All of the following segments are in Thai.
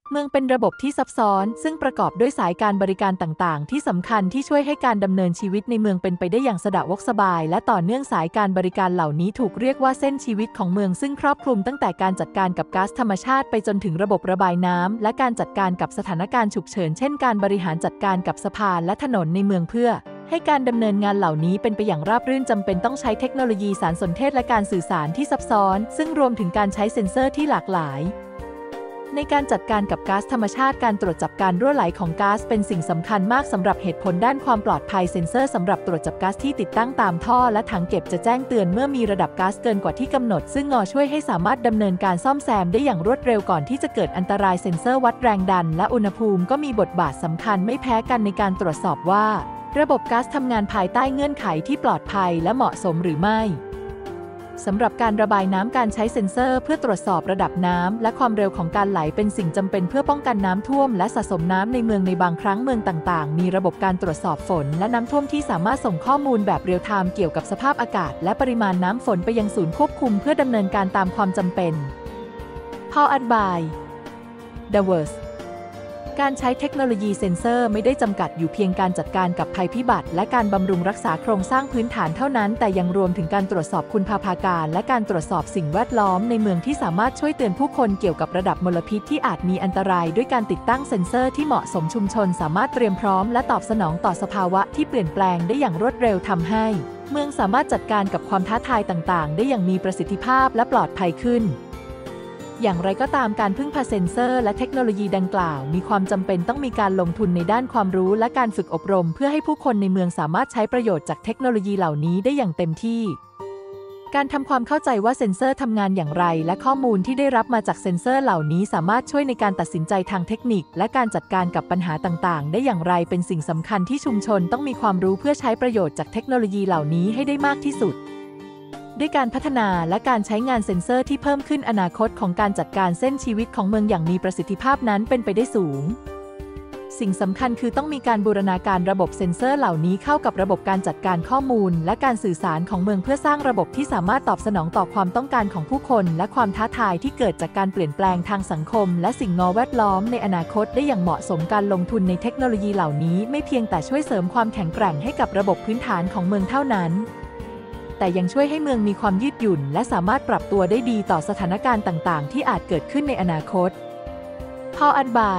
เมืองเป็นระบบที่ซับซ้อนซึ่งประกอบด้วยสายการบริการต่างๆที่สำคัญที่ช่วยให้การดำเนินชีวิตในเมืองเป็นไปได้อย่างสะดวกสบายและต่อเนื่องสายการบริการเหล่านี้ถูกเรียกว่าเส้นชีวิตของเมืองซึ่งครอบคลุมตั้งแต่การจัดการกับก๊าซธรรมชาติไปจนถึงระบบระบายน้ำและการจัดการกับสถานการณ์ฉุกเฉินเช่นการบริหารจัดการกับสะพานและถนนในเมืองเพื่อให้การดำเนินงานเหล่านี้เป็นไปอย่างราบรื่นจำเป็นต้องใช้เทคโนโลยีสารสนเทศและการสื่อสารที่ซับซ้อนซึ่งรวมถึงการใช้เซ็นเซอร์ที่หลากหลายในการจัดการกับก๊าซธรรมชาติการตรวจจับการรั่วไหลของก๊าซเป็นสิ่งสำคัญมากสำหรับเหตุผลด้านความปลอดภัยเซ็นเซอร์สำหรับตรวจจับก๊าซที่ติดตั้งตามท่อและถังเก็บจะแจ้งเตือนเมื่อมีระดับก๊าซเกินกว่าที่กำหนดซึ่งช่วยให้สามารถดำเนินการซ่อมแซมได้อย่างรวดเร็วก่อนที่จะเกิดอันตรายเซ็นเซอร์วัดแรงดันและอุณหภูมิก็มีบทบาทสำคัญไม่แพ้กันในการตรวจสอบว่าระบบก๊าซทำงานภายใต้เงื่อนไขที่ปลอดภัยและเหมาะสมหรือไม่สำหรับการระบายน้ำการใช้เซ็นเซอร์เพื่อตรวจสอบระดับน้ำและความเร็วของการไหลเป็นสิ่งจำเป็นเพื่อป้องกันน้ำท่วมและสะสมน้ำในเมืองในบางครั้งเมืองต่างๆมีระบบการตรวจสอบฝนและน้ำท่วมที่สามารถส่งข้อมูลแบบเรียลไทม์เกี่ยวกับสภาพอากาศและปริมาณน้ำฝนไปยังศูนย์ควบคุมเพื่อดำเนินการตามความจำเป็น Powered by The Worstการใช้เทคโนโลยีเซ็นเซอร์ไม่ได้จำกัดอยู่เพียงการจัดการกับภัยพิบัติและการบำรุงรักษาโครงสร้างพื้นฐานเท่านั้นแต่ยังรวมถึงการตรวจสอบคุณภาพอากาศและการตรวจสอบสิ่งแวดล้อมในเมืองที่สามารถช่วยเตือนผู้คนเกี่ยวกับระดับมลพิษที่อาจมีอันตรายด้วยการติดตั้งเซ็นเซอร์ที่เหมาะสมชุมชนสามารถเตรียมพร้อมและตอบสนองต่อสภาวะที่เปลี่ยนแปลงได้อย่างรวดเร็วทำให้เมืองสามารถจัดการกับความท้าทายต่างๆได้อย่างมีประสิทธิภาพและปลอดภัยขึ้นอย่างไรก็ตามการพึ่งพาเซ็นเซอร์และเทคโนโลยีดังกล่าวมีความจำเป็นต้องมีการลงทุนในด้านความรู้และการฝึกอบรมเพื่อให้ผู้คนในเมืองสามารถใช้ประโยชน์จากเทคโนโลยีเหล่านี้ได้อย่างเต็มที่การทำความเข้าใจว่าเซ็นเซอร์ทำงานอย่างไรและข้อมูลที่ได้รับมาจากเซ็นเซอร์เหล่านี้สามารถช่วยในการตัดสินใจทางเทคนิคและการจัดการกับปัญหาต่างๆได้อย่างไรเป็นสิ่งสำคัญที่ชุมชนต้องมีความรู้เพื่อใช้ประโยชน์จากเทคโนโลยีเหล่านี้ให้ได้มากที่สุดด้วยการพัฒนาและการใช้งานเซ็นเซอร์ที่เพิ่มขึ้นอนาคตของการจัดการเส้นชีวิตของเมืองอย่างมีประสิทธิภาพนั้นเป็นไปได้สูงสิ่งสำคัญคือต้องมีการบูรณาการระบบเซ็นเซอร์เหล่านี้เข้ากับระบบการจัดการข้อมูลและการสื่อสารของเมืองเพื่อสร้างระบบที่สามารถตอบสนองต่อความต้องการของผู้คนและความท้าทายที่เกิดจากการเปลี่ยนแปลงทางสังคมและสิ่งแวดล้อมในอนาคตได้อย่างเหมาะสมการลงทุนในเทคโนโลยีเหล่านี้ไม่เพียงแต่ช่วยเสริมความแข็งแกร่งให้กับระบบพื้นฐานของเมืองเท่านั้นแต่ยังช่วยให้เมืองมีความยืดหยุ่นและสามารถปรับตัวได้ดีต่อสถานการณ์ต่างๆที่อาจเกิดขึ้นในอนาคต Powered by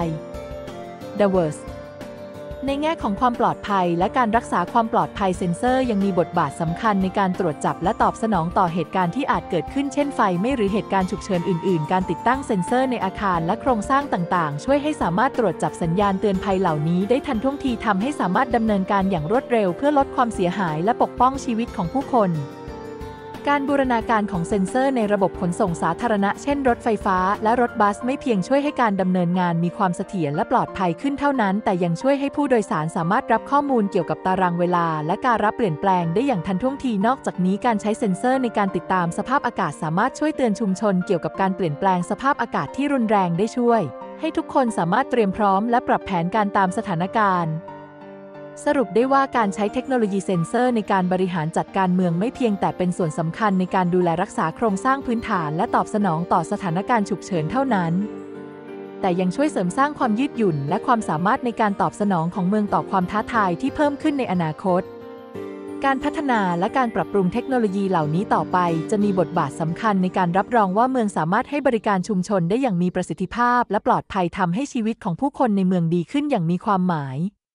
The Worst ในแง่ของความปลอดภัยและการรักษาความปลอดภัยเซ็นเซอร์ยังมีบทบาทสำคัญในการตรวจจับและตอบสนองต่อเหตุการณ์ที่อาจเกิดขึ้นเช่นไฟไหม้หรือเหตุการณ์ฉุกเฉินอื่นๆการติดตั้งเซ็นเซอร์ในอาคารและโครงสร้างต่างๆช่วยให้สามารถตรวจจับสัญญาณเตือนภัยเหล่านี้ได้ทันท่วงทีทำให้สามารถดำเนินการอย่างรวดเร็วเพื่อลดความเสียหายและปกป้องชีวิตของผู้คนการบูรณาการของเซ็นเซอร์ในระบบขนส่งสาธารณะเช่นรถไฟฟ้าและรถบัสไม่เพียงช่วยให้การดำเนินงานมีความเสถียรและปลอดภัยขึ้นเท่านั้นแต่ยังช่วยให้ผู้โดยสารสามารถรับข้อมูลเกี่ยวกับตารางเวลาและการรับเปลี่ยนแปลงได้อย่างทันท่วงทีนอกจากนี้การใช้เซ็นเซอร์ในการติดตามสภาพอากาศสามารถช่วยเตือนชุมชนเกี่ยวกับการเปลี่ยนแปลงสภาพอากาศที่รุนแรงได้ช่วยให้ทุกคนสามารถเตรียมพร้อมและปรับแผนการตามสถานการณ์สรุปได้ว่าการใช้เทคโนโลยีเซ็นเซอร์ในการบริหารจัดการเมืองไม่เพียงแต่เป็นส่วนสำคัญในการดูแลรักษาโครงสร้างพื้นฐานและตอบสนองต่อสถานการณ์ฉุกเฉินเท่านั้นแต่ยังช่วยเสริมสร้างความยืดหยุ่นและความสามารถในการตอบสนองของเมืองต่อความท้าทายที่เพิ่มขึ้นในอนาคตการพัฒนาและการปรับปรุงเทคโนโลยีเหล่านี้ต่อไปจะมีบทบาทสำคัญในการรับรองว่าเมืองสามารถให้บริการชุมชนได้อย่างมีประสิทธิภาพและปลอดภัยทำให้ชีวิตของผู้คนในเมืองดีขึ้นอย่างมีความหมาย